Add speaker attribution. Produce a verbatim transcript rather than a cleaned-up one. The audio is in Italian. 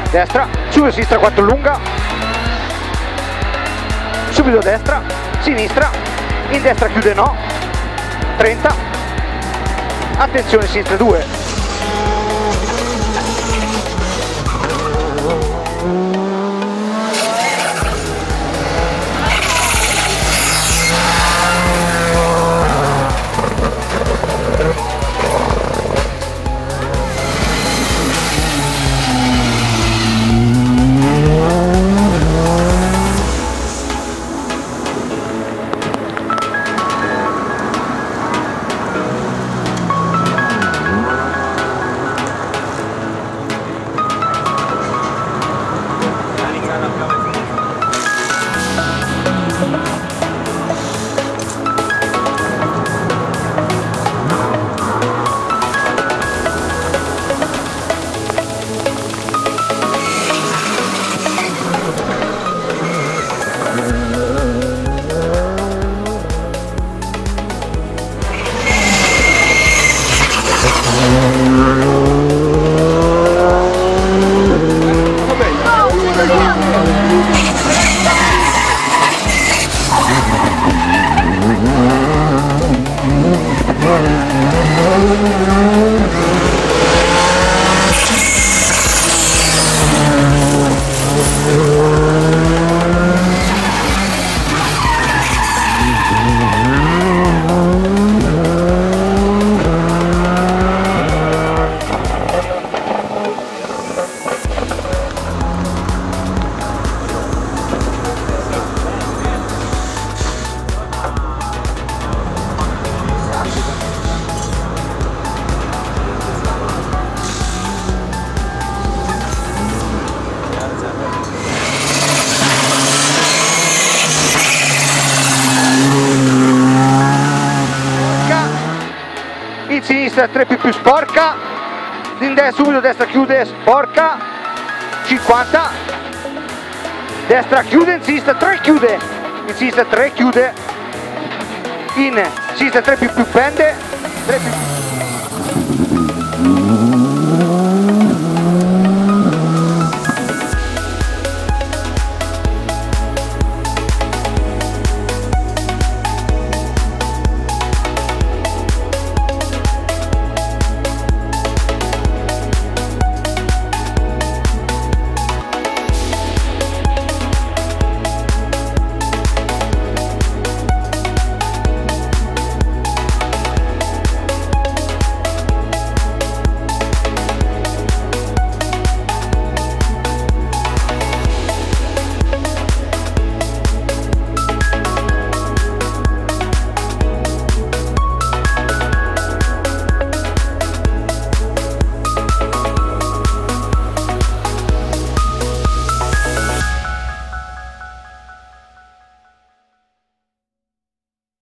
Speaker 1: destra, subito sinistra quattro lunga, subito destra, sinistra, in destra chiude no, trenta, attenzione sinistra due. In sinistra tre più più sporca, in destra subito destra chiude sporca, cinquanta, destra chiude, in sinistra tre chiude, in sinistra tre chiude, in sinistra tre più più pende, tre più